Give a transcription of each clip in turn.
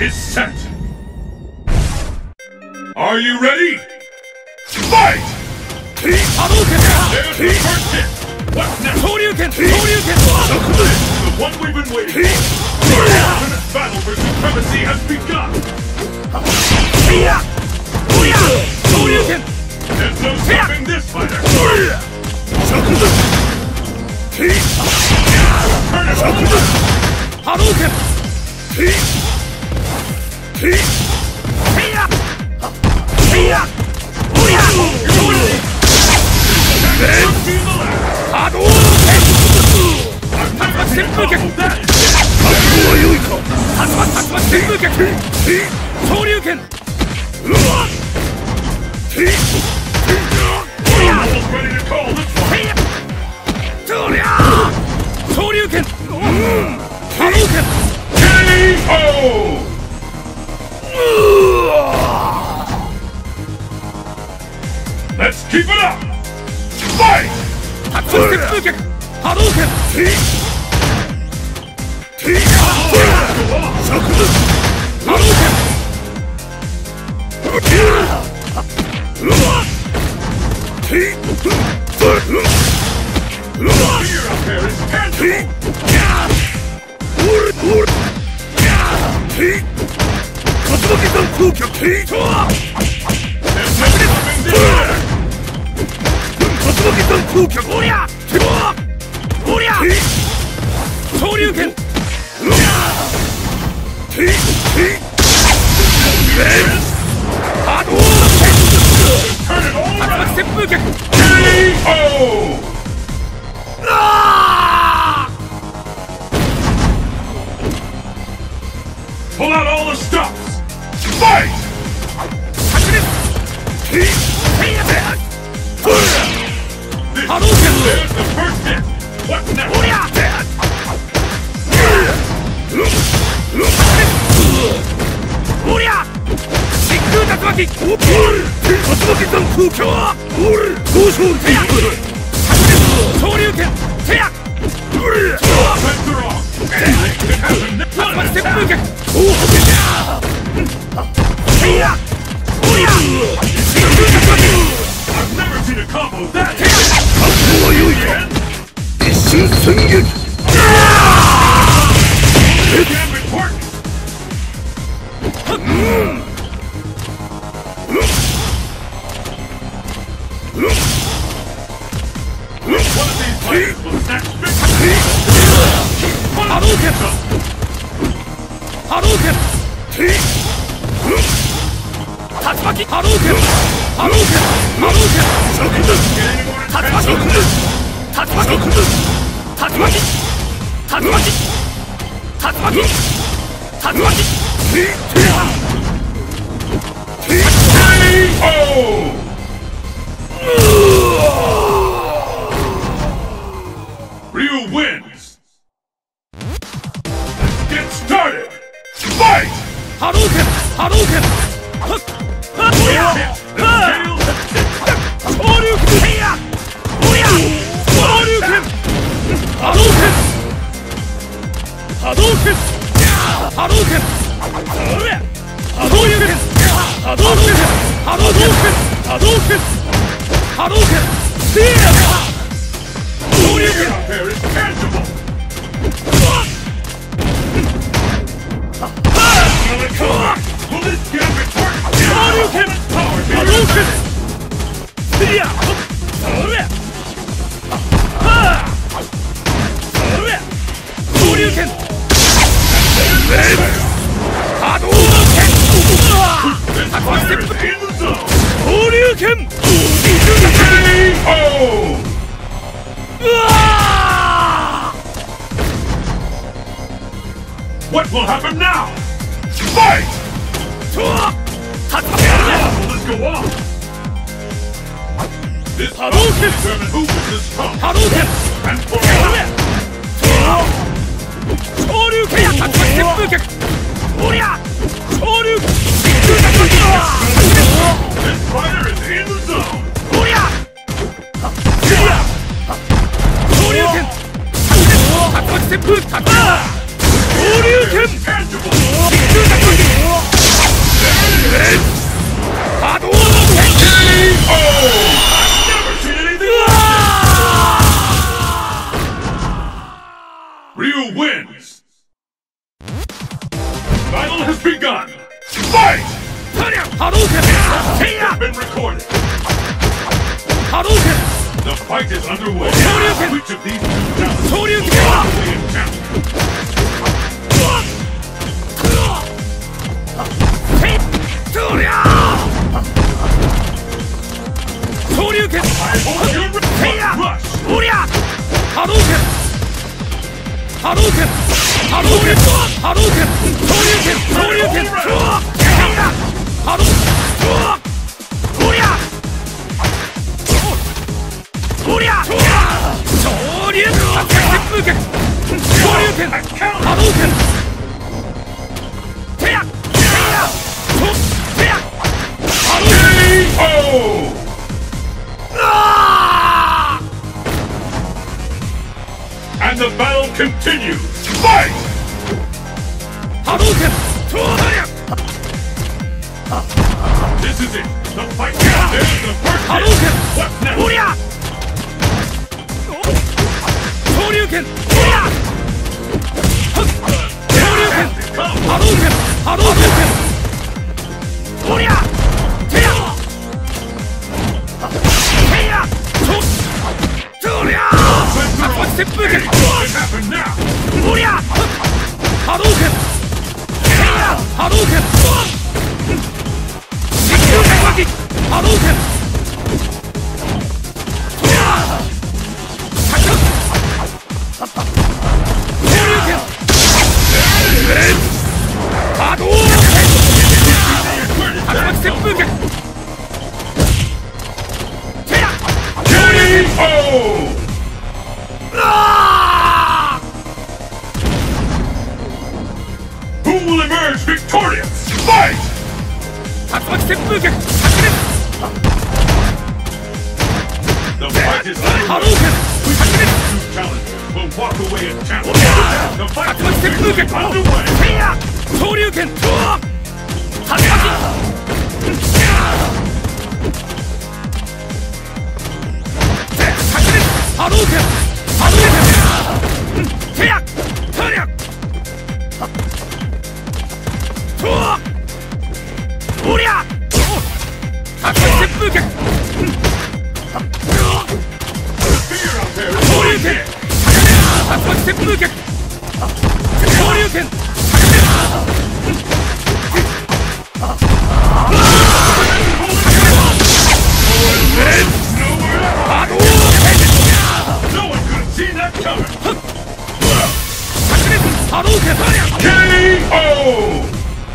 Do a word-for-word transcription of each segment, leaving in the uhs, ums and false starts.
is set. Are you ready? Fight! There's the first hit. What's next? This is the one we've been waiting for. The ultimate battle for supremacy has begun. There's no stopping this fighter. Turn it over. Hadouken! Let's keep it up! Fight! Hadouken! Hadouken! Pull out all the stops! Fight! There's the first hit! What's next? I've never seen a combo that hit! Damn important! One of these fighters will snatch victory! Hadouken! Hadouken! Tatsumaki! Hadouken! Hadouken! Hadouken! Tatsumaki! Tatsumaki! Tatsumaki! Tatsumaki! Tatsumaki! Tatsumaki! K O! Ryu wins! Let's get started! Fight! Hadouken! Hadouken! Hadouken! Hadouken! Hadouken! Hadouken! Hadouken! Hadouken! Hadouken! Hadouken! Spear! Hadouken! Out there is tangible! Will this gambit work? Hadouken! Power to Hadouken! Spear! Hadouken! Hadouken! What will happen now? Fight! How will this go on? This fight will determine who is the strongest. And for this fighter is in the zone! Tangible! 波動拳せいや has been recorded. 波動拳 The fight is underway. Shoryuken. Which of these two talents 昇竜 will 拳 walk away in champion? せいそりゃ昇竜拳 I hold your breath. せいや Rush. おりゃ波動拳波動拳波動拳波動拳昇竜拳昇竜拳せいや波動おりゃおりゃ昇竜旋風拳昇竜拳波動拳せやせやせや波動拳 Oh! あ And the battle continues. Fight! 波動拳超だりゃ This is it. The fight. There's the first 波動 hit. 拳 What's next? おりゃ昇竜拳おりゃ昇竜拳 Come. 波動拳波動拳おりゃせやせやそそりゃ旋風拳 It happened now. おりゃ波動拳せや波動拳実況戦巻き波動拳そりゃ昇竜拳波動拳竜巻旋風拳せや昇竜拳 Oh! あ Who will emerge victorious? Fight! 竜巻旋風拳白熱 The fight is 波動 underway. 拳 Which 白 of 熱 these two challengers will walk away in champion? The 竜 fight 巻旋風拳 is underway. せいや昇竜拳竜巻白熱波動拳波動拳せやそりゃおりゃ竜巻旋風拳 Fear out there. 昇竜拳竜巻旋風拳昇竜拳波動拳 No one could have seen that coming. 白熱波動拳 K O!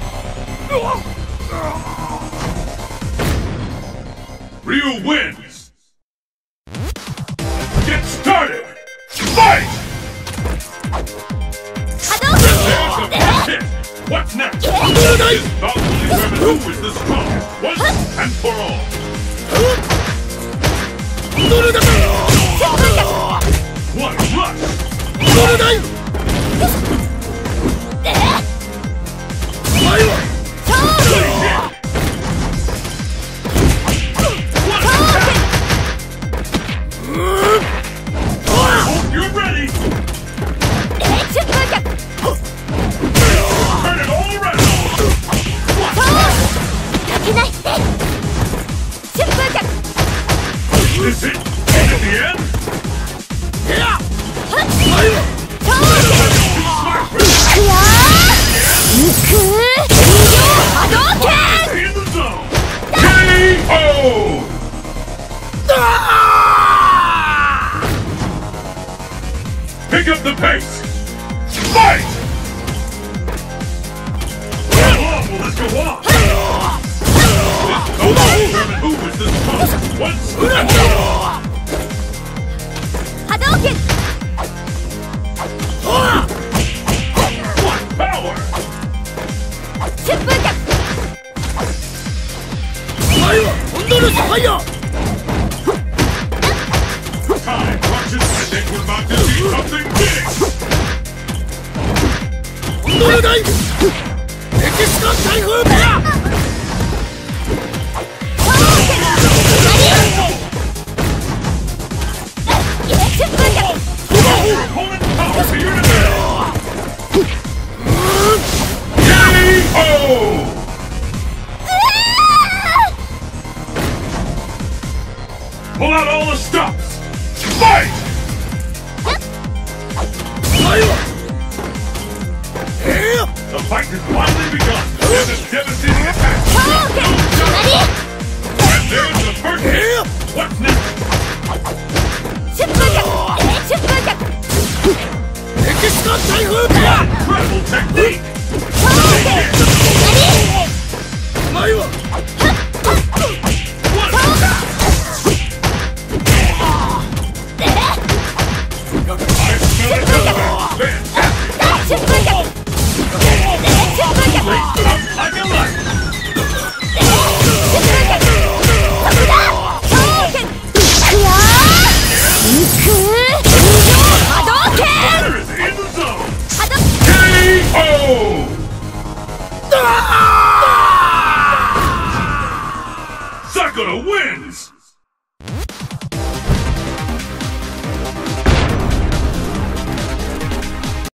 Ryu wins. Get started. Fight! There's the first hit. What's next? This bout will determine who is the strongest once and for all. どれだ What a rush! どれだいお前は What a attack! I hope you're ready. Turn it all around. Is it? And at the end? いやお前は In the zone. K O! Pick up the pace. Fight! How long will this go on? This will determine who is the strongest once and for all. What power! お前はコンドルスファイヤー Time crunches. I think we're about to see something big. コンドルダイブ歴史の台風ペア Opponent power to your defense. K O! Pull out all the stops! Fight! The fight has finally begun! There's a devastating attack! And there's the first hit! What's next? Incredible technique! Sakura wins!